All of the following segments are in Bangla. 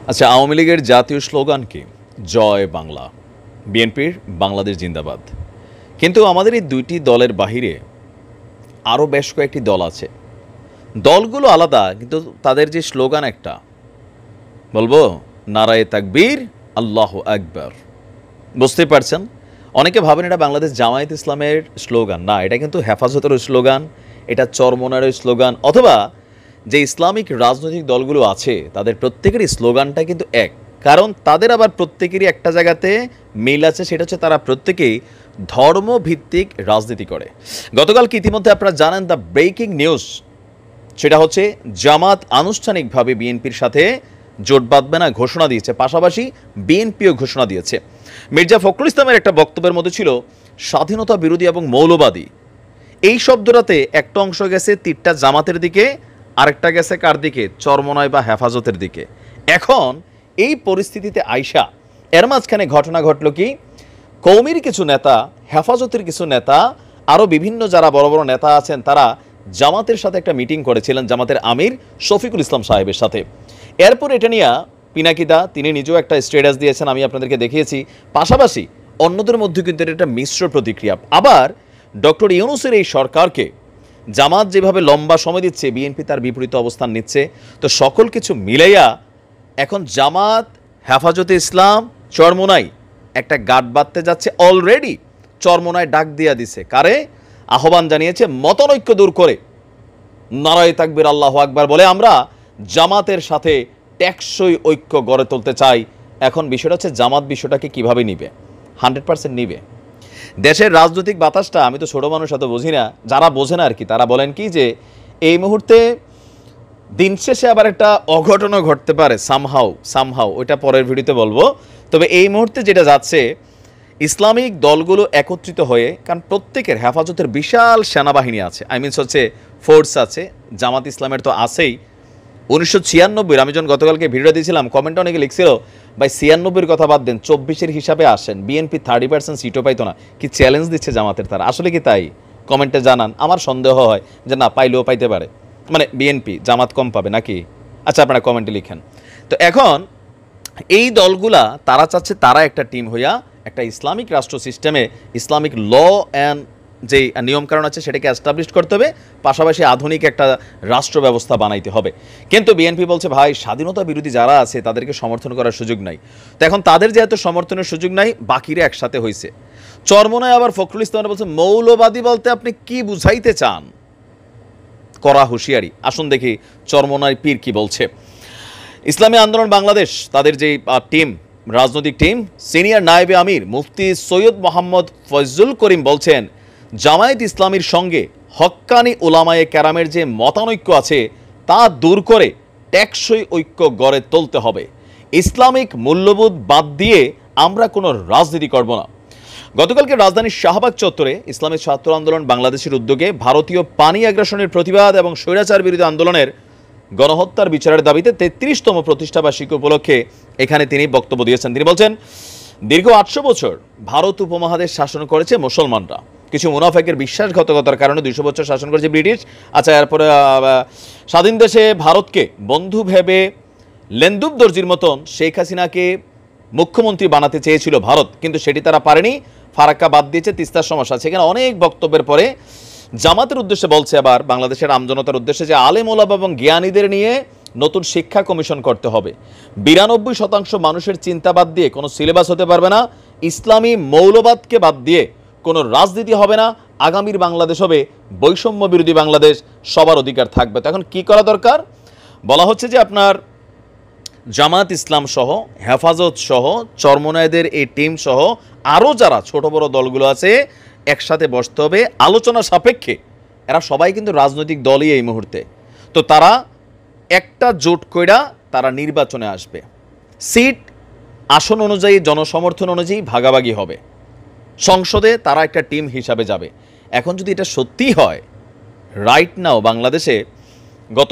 আচ্ছা, আওয়ামী লীগের জাতীয় স্লোগান কি? জয় বাংলা। বিএনপির বাংলাদেশ জিন্দাবাদ। কিন্তু আমাদের এই দুইটি দলের বাহিরে আরও বেশ কয়েকটি দল আছে। দলগুলো আলাদা, কিন্তু তাদের যে স্লোগান একটা, বলবো নারায়ে তাকবীর, আল্লাহু আকবার। বুঝতেই পারছেন, অনেকে ভাবেন এটা বাংলাদেশ জামায়াত ইসলামের স্লোগান। না, এটা কিন্তু হেফাজতের স্লোগান, এটা চরমনার স্লোগান, অথবা যে ইসলামিক রাজনৈতিক দলগুলো আছে তাদের প্রত্যেকেরই স্লোগানটা কিন্তু এক। কারণ তাদের আবার প্রত্যেকেরই একটা জায়গাতে মিল আছে, সেটা হচ্ছে তারা প্রত্যেকেই ধর্মভিত্তিক রাজনীতি করে। গতকালকে ইতিমধ্যে আপনারা জানেন দ্য ব্রেকিং নিউজ, সেটা হচ্ছে জামাত আনুষ্ঠানিকভাবে বিএনপির সাথে জোট বাঁধবে না ঘোষণা দিয়েছে, পাশাপাশি বিএনপিও ঘোষণা দিয়েছে। মির্জা ফখরুল ইসলামের একটা বক্তব্যের মধ্যে ছিল স্বাধীনতা বিরোধী এবং মৌলবাদী। এই শব্দটাতে একটা অংশ গেছে তীরটা জামাতের দিকে, আরেকটা গেছে কার দিকে? চরমনায় বা হেফাজতের দিকে। এখন এই পরিস্থিতিতে আইসা এর মাঝখানে ঘটনা ঘটল কি, কৌমির কিছু নেতা, হেফাজতের কিছু নেতা, আরও বিভিন্ন যারা বড় বড় নেতা আছেন, তারা জামাতের সাথে একটা মিটিং করেছিলেন, জামাতের আমির শফিকুল ইসলাম সাহেবের সাথে। এরপর এটা নিয়ে পিনাকিদা তিনি নিজেও একটা স্ট্যাটাস দিয়েছেন, আমি আপনাদেরকে দেখিয়েছি। পাশাপাশি অন্যদের মধ্যে কিন্তু এটা একটা মিশ্র প্রতিক্রিয়া। আবার ডক্টর ইউনূসের এই সরকারকে জামাত যেভাবে লম্বা সময় দিচ্ছে, বিএনপি তার বিপরীত অবস্থান নিচ্ছে। তো সকল কিছু মিলাইয়া এখন জামাত, হেফাজতে ইসলাম, চরমোনাই একটা গাঁট বাঁধতে যাচ্ছে। অলরেডি চরমোনায় ডাক দিয়া দিছে, কারে আহ্বান জানিয়েছে? মতনৈক্য দূর করে নারায়ে তাকবীর, আল্লাহু আকবার বলে আমরা জামাতের সাথে টেকসই ঐক্য গড়ে তুলতে চাই। এখন বিষয়টা হচ্ছে জামাত বিষয়টাকে কিভাবে নিবে। 100% নিবে। দেশের রাজনৈতিক বাতাসটা আমি তো ছোট মানুষ এত বুঝি না, যারা বোঝে না আর কি, তারা বলেন কি যে এই মুহূর্তে দিন শেষে আবার একটা অঘটনও ঘটতে পারে সামহাও, ওইটা পরের ভিডিওতে বলবো। তবে এই মুহূর্তে যেটা যাচ্ছে, ইসলামিক দলগুলো একত্রিত হয়ে, কারণ প্রত্যেকের হেফাজতের বিশাল সেনাবাহিনী আছে, হচ্ছে ফোর্স আছে, জামাত ইসলামের তো আছেই। 1996 আমি যখন গতকালকে ভিডিও দিয়েছিলাম, কমেন্টে অনেকে লিখছিল ভাই 96-এর কথা বাদ দেন, 24-এর হিসাবে আসেন, বিএনপি 30% সিটও পাইতো না। কি চ্যালেঞ্জ দিচ্ছে জামাতের তারা? আসলে কি তাই? কমেন্টে জানান। আমার সন্দেহ হয় যে না, পাইলেও পাইতে পারে, মানে বিএনপি, জামাত কম পাবে নাকি? আচ্ছা, আপনারা কমেন্টে লিখেন। তো এখন এই দলগুলা তারা চাচ্ছে তারা একটা টিম হইয়া একটা ইসলামিক রাষ্ট্র সিস্টেমে ইসলামিক ল অ্যান্ড যে নিয়মকানুন আছে সেটাকে এস্টাবলিশ করতে হবে, পাশাপাশি আধুনিক একটা রাষ্ট্র ব্যবস্থা বানাইতে হবে। কিন্তু বিএনপি বলছে ভাই স্বাধীনতা বিরোধী যারা আছে তাদেরকে সমর্থন করার সুযোগ নাই। তো এখন তাদের যেহেতু সমর্থনের সুযোগ নাই, বাকিরা একসাথে হয়েছে। চরমোনায় আবার ফখরুল ইসলাম বলছে মৌলবাদী বলতে আপনি কি বুঝাইতে চান? করা হুঁশিয়ারি। আসুন দেখি চরমোনায় পীর কি বলছে। ইসলামী আন্দোলন বাংলাদেশ তাদের যে টিম, রাজনৈতিক টিম, সিনিয়র নায়েবে আমির মুফতি সৈয়দ মোহাম্মদ ফয়জুল করিম বলছেন জামায়াত ইসলামীর সঙ্গে হক্কানি উলামায়ে কেরামের যে মতানৈক্য আছে তা দূর করে টেকসই ঐক্য গড়ে তুলতে হবে। ইসলামিক মূল্যবোধ বাদ দিয়ে আমরা কোনো রাজনীতি করব না। গতকালকে রাজধানীর শাহবাগ চত্বরে ইসলামী ছাত্র আন্দোলন বাংলাদেশের উদ্যোগে ভারতীয় পানি আগ্রাসনের প্রতিবাদ এবং স্বৈরাচার বিরোধী আন্দোলনের গণহত্যার বিচারের দাবিতে 33তম প্রতিষ্ঠাবার্ষিকী উপলক্ষে এখানে তিনি বক্তব্য দিয়েছেন। তিনি বলছেন দীর্ঘ 800 বছর ভারত উপমহাদেশ শাসন করেছে মুসলমানরা, কিছু মুনাফেকের বিশ্বাসঘাতকতার কারণে 200 বছর শাসন করেছে ব্রিটিশ। আচ্ছা, এরপরে স্বাধীন দেশে ভারতকে বন্ধু ভেবে লেন্দুব দর্জির মতন শেখ হাসিনাকে মুখ্যমন্ত্রী বানাতে চেয়েছিল ভারত, কিন্তু সেটি তারা পারেনি, ফারাক্কা বাদ দিয়েছে, তিস্তার সমস্যা। সেখানে অনেক বক্তব্যের পরে জামাতের উদ্দেশ্যে বলছে, আবার বাংলাদেশের আমজনতার উদ্দেশ্যে, যে আলেম ওলামা এবং জ্ঞানীদের নিয়ে নতুন শিক্ষা কমিশন করতে হবে। 92% মানুষের চিন্তা বাদ দিয়ে কোনো সিলেবাস হতে পারবে না। ইসলামী মৌলবাদকে বাদ দিয়ে কোনো রাজনীতি হবে না। আগামীর বাংলাদেশ হবে বৈষম্য বিরোধী বাংলাদেশ, সবার অধিকার থাকবে। তো এখন কী করা দরকার? বলা হচ্ছে যে আপনার জামাত ইসলাম সহ, হেফাজত সহ, চরমোনাইদের এই টিম সহ আরও যারা ছোট বড় দলগুলো আছে একসাথে বসতে হবে আলোচনা সাপেক্ষে। এরা সবাই কিন্তু রাজনৈতিক দলই এই মুহূর্তে। তো তারা একটা জোট কইরা তারা নির্বাচনে আসবে, সিট আসন অনুযায়ী জনসমর্থন অনুযায়ী ভাগাভাগি হবে, সংসদে তারা একটা টিম হিসাবে যাবে। এখন যদি এটা সত্যি হয়, রাইট নাও বাংলাদেশে গত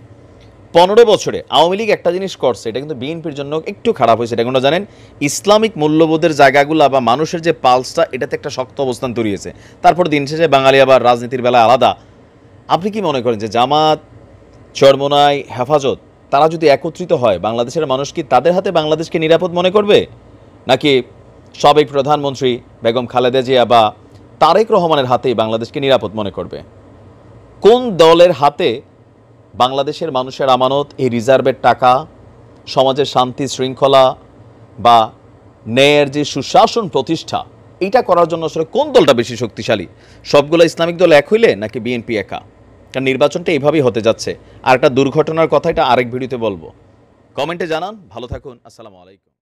15 বছরে আওয়ামী লীগ একটা জিনিস করছে, এটা কিন্তু বিএনপির জন্য একটু খারাপ হয়েছে। এটা কোনো জানেন, ইসলামিক মূল্যবোধের জায়গাগুলো বা মানুষের যে পালসটা, এটাতে একটা শক্ত অবস্থান তৈরি হয়েছে। তারপর দিন শেষে বাঙালি আবার রাজনীতির বেলায় আলাদা। আপনি কি মনে করেন যে জামাত, চরমোনাই, হেফাজত তারা যদি একত্রিত হয়, বাংলাদেশের মানুষ কি তাদের হাতে বাংলাদেশকে নিরাপদ মনে করবে, নাকি সাবেক প্রধানমন্ত্রী বেগম খালেদা জিয়া বা তারেক রহমানের হাতেই বাংলাদেশকে নিরাপদ মনে করবে? কোন দলের হাতে বাংলাদেশের মানুষের আমানত, এই রিজার্ভের টাকা, সমাজের শান্তি শৃঙ্খলা বা ন্যায়ের যে সুশাসন প্রতিষ্ঠা, এইটা করার জন্য আসলে কোন দলটা বেশি শক্তিশালী? সবগুলো ইসলামিক দল এক হইলে নাকি বিএনপি একা? কারণ নির্বাচনটা এইভাবেই হতে যাচ্ছে। আর একটা দুর্ঘটনার কথা, এটা আরেক ভিডিওতে বলবো। কমেন্টে জানান। ভালো থাকুন। আসসালামু আলাইকুম।